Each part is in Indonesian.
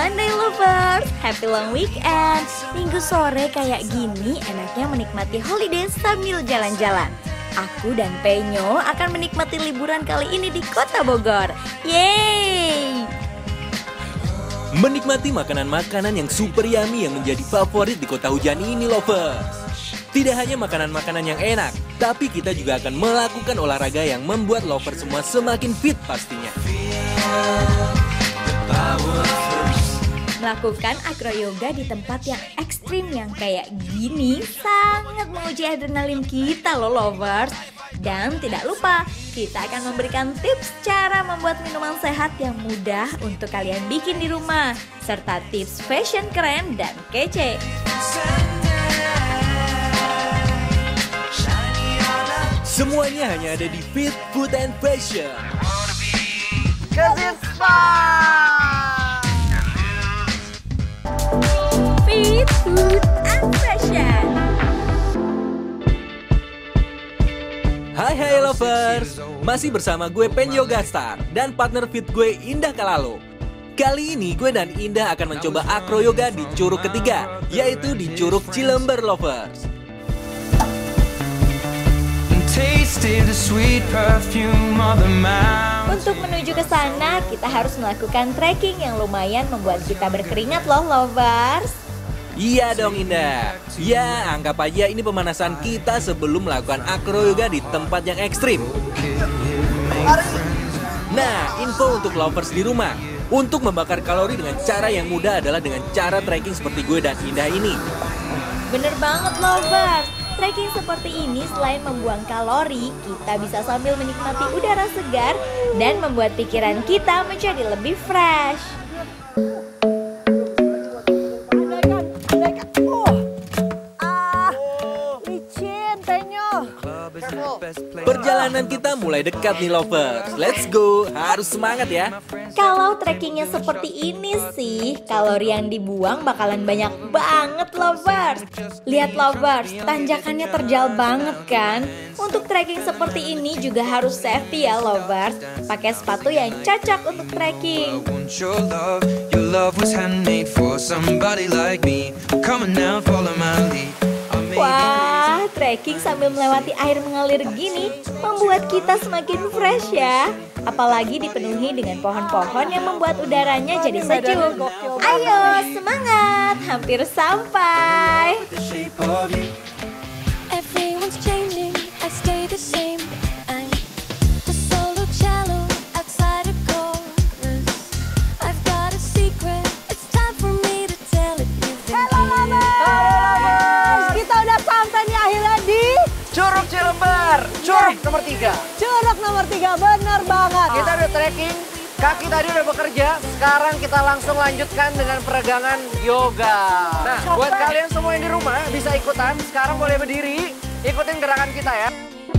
Monday lovers, happy long weekend. Minggu sore kayak gini enaknya menikmati holiday sambil jalan-jalan. Aku dan Penyo akan menikmati liburan kali ini di Kota Bogor. Yeay! Menikmati makanan-makanan yang super yummy yang menjadi favorit di kota hujan ini lovers. Tidak hanya makanan-makanan yang enak, tapi kita juga akan melakukan olahraga yang membuat lovers semua semakin fit pastinya. Melakukan acroyoga di tempat yang ekstrim yang kayak gini sangat menguji adrenalin kita loh lovers. Dan tidak lupa, kita akan memberikan tips cara membuat minuman sehat yang mudah untuk kalian bikin di rumah, serta tips fashion keren dan kece. Semuanya hanya ada di Fit Food and Fashion. 'Cause it's fun! Fit Food and Fashion. Hai lovers, masih bersama gue Penyo Gastar dan partner fit gue Indah Kalalo. Kali ini gue dan Indah akan mencoba acroyoga di curug ketiga, yaitu di Curug Cilember lovers. Untuk menuju ke sana, kita harus melakukan trekking yang lumayan membuat kita berkeringat loh lovers. Iya dong Indah. Ya, anggap aja ini pemanasan kita sebelum melakukan acroyoga di tempat yang ekstrim. Nah, info untuk lovers di rumah. Untuk membakar kalori dengan cara yang mudah adalah dengan cara trekking seperti gue dan Indah ini. Bener banget lovers. Trekking seperti ini selain membuang kalori, kita bisa sambil menikmati udara segar dan membuat pikiran kita menjadi lebih fresh. Perjalanan kita mulai dekat nih lovers. Let's go, harus semangat ya. Kalau trekkingnya seperti ini sih, kalori yang dibuang bakalan banyak banget lovers. Lihat lovers, tanjakannya terjal banget kan? Untuk trekking seperti ini juga harus safety ya lovers. Pakai sepatu yang cocok untuk trekking. Wah, trekking sambil melewati air mengalir gini membuat kita semakin fresh ya. Apalagi dipenuhi dengan pohon-pohon yang membuat udaranya jadi sejuk. Ayo, semangat! Hampir sampai. Curug Cilember, curug nomor 3. Curug nomor 3, bener banget. Kita udah trekking, kaki tadi udah bekerja. Sekarang kita langsung lanjutkan dengan peregangan yoga. Nah, buat kalian semua yang di rumah bisa ikutan. Sekarang boleh berdiri, ikutin gerakan kita ya.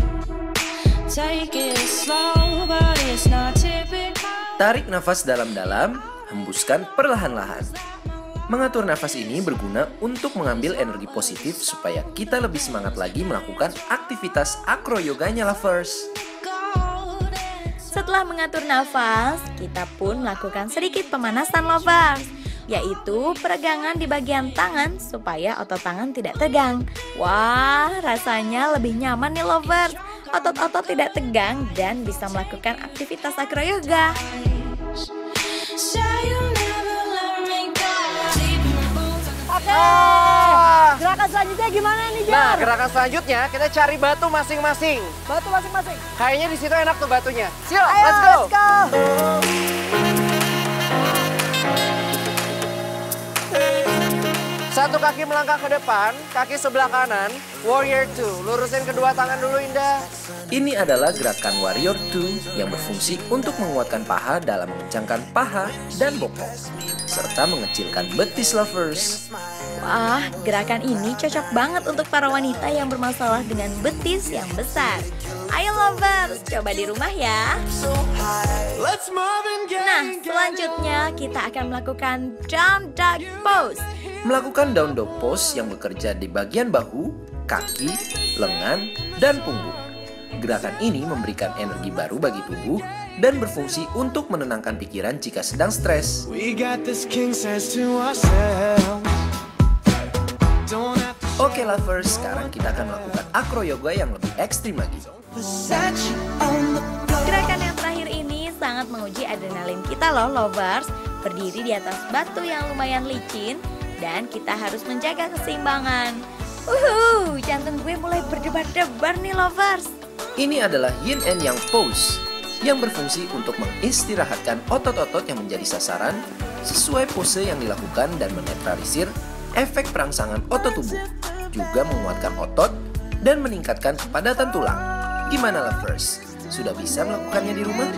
Tarik nafas dalam-dalam, hembuskan perlahan-lahan. Mengatur nafas ini berguna untuk mengambil energi positif supaya kita lebih semangat lagi melakukan aktivitas acroyoganya lovers. Setelah mengatur nafas, kita pun melakukan sedikit pemanasan lovers, yaitu peregangan di bagian tangan supaya otot tangan tidak tegang. Wah, rasanya lebih nyaman nih lovers. Otot-otot tidak tegang dan bisa melakukan aktivitas acroyoga. Gerakan selanjutnya gimana nih, Jar? Nah, gerakan selanjutnya kita cari batu masing-masing. Batu masing-masing. Kayaknya di situ enak tuh batunya. Siap, Ayo, let's go. Satu kaki melangkah ke depan, kaki sebelah kanan, warrior 2. Lurusin kedua tangan dulu Indah. Ini adalah gerakan Warrior 2 yang berfungsi untuk menguatkan paha dalam mengencangkan paha dan bokong, serta mengecilkan betis lovers. Wah, gerakan ini cocok banget untuk para wanita yang bermasalah dengan betis yang besar. Ayo lovers, coba di rumah ya. Nah, selanjutnya kita akan melakukan down dog pose. Melakukan down dog pose yang bekerja di bagian bahu, kaki, lengan, dan punggung. Gerakan ini memberikan energi baru bagi tubuh dan berfungsi untuk menenangkan pikiran jika sedang stres. Oke lovers, sekarang kita akan melakukan acro yoga yang lebih ekstrim lagi. Gerakan yang terakhir ini sangat menguji adrenalin kita loh lovers. Berdiri di atas batu yang lumayan licin dan kita harus menjaga keseimbangan. Jantung gue mulai berdebar-debar nih lovers. Ini adalah yin and yang pose yang berfungsi untuk mengistirahatkan otot-otot yang menjadi sasaran sesuai pose yang dilakukan dan menetralisir efek perangsangan otot tubuh, juga menguatkan otot dan meningkatkan kepadatan tulang. Gimana lovers? Sudah bisa melakukannya di rumah?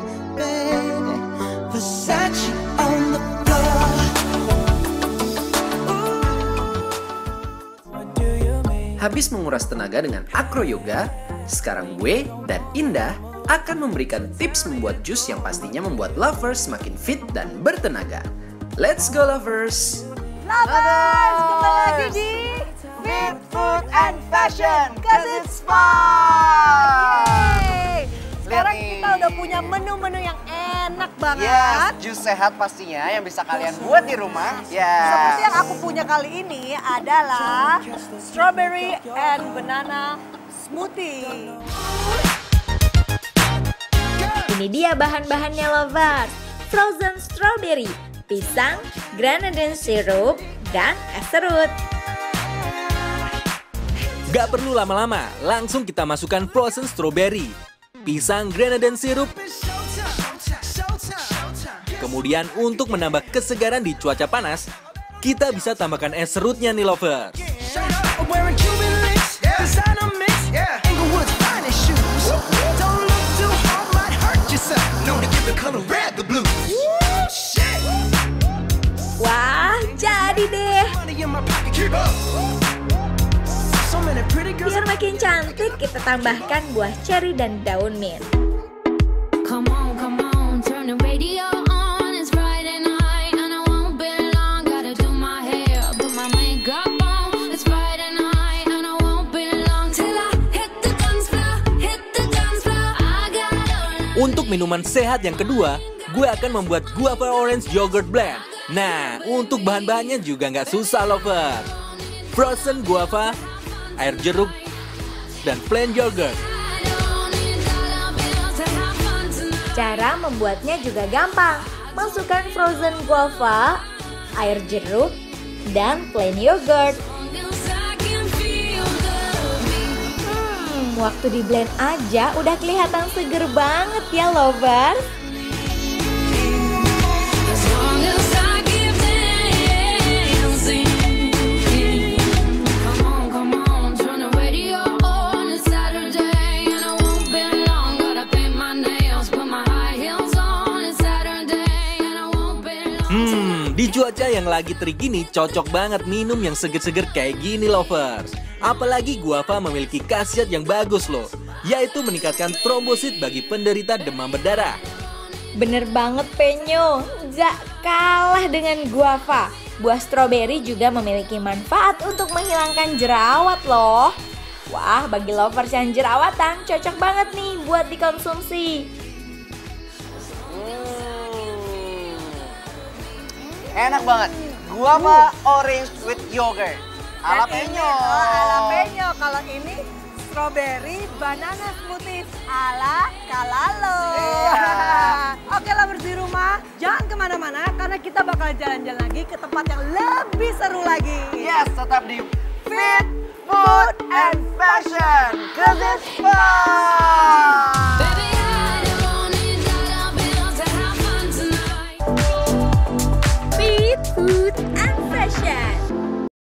Habis menguras tenaga dengan acro yoga, sekarang gue dan Indah akan memberikan tips membuat jus yang pastinya membuat lovers semakin fit dan bertenaga. Let's go lovers! Lovers, kembali lagi di Fit Food and Fashion, cause it's fun! Yeay. Sekarang kita udah punya menu-menu yang enak banget. Yes, jus sehat pastinya yang bisa kalian buat di rumah. Seperti yang aku punya kali ini adalah strawberry and banana smoothie. Ini dia bahan-bahannya lovers. Frozen strawberry, pisang, grenadine syrup, dan es serut. Gak perlu lama-lama, langsung kita masukkan frozen strawberry, pisang grenadine syrup. Kemudian untuk menambah kesegaran di cuaca panas, kita bisa tambahkan es serutnya nih lovers. Wah, jadi deh. Biar makin cantik, kita tambahkan buah cherry dan daun mint. Come on, turn the radio on. It's Friday night and I won't be long. Gotta do my hair, put my makeup on. It's Friday night and I won't be long till I hit the dance floor, hit the dance floor. I got all. Untuk minuman sehat yang kedua, gue akan membuat guava orange yogurt blend. Nah, untuk bahan-bahannya juga nggak susah lovers. Frozen guava, air jeruk, dan plain yogurt. Cara membuatnya juga gampang. Masukkan frozen guava, air jeruk, dan plain yogurt. Waktu di blend aja udah kelihatan seger banget ya lovers. Di cuaca yang lagi terik gini cocok banget minum yang seger-seger kayak gini lovers. Apalagi guava memiliki khasiat yang bagus loh, yaitu meningkatkan trombosit bagi penderita demam berdarah. Bener banget Penyo, gak kalah dengan guava. Buah stroberi juga memiliki manfaat untuk menghilangkan jerawat loh. Wah, bagi lovers yang jerawatan cocok banget nih buat dikonsumsi. Enak banget. Guava orange with yogurt. Jalapeno. Jalapeno. Kalau ini strawberry banana smoothie ala Kalalo. Iya. Oke lovers di rumah, jangan kemana-mana karena kita bakal jalan-jalan lagi ke tempat yang lebih seru lagi. Yes, tetap di Fit Food and Fashion.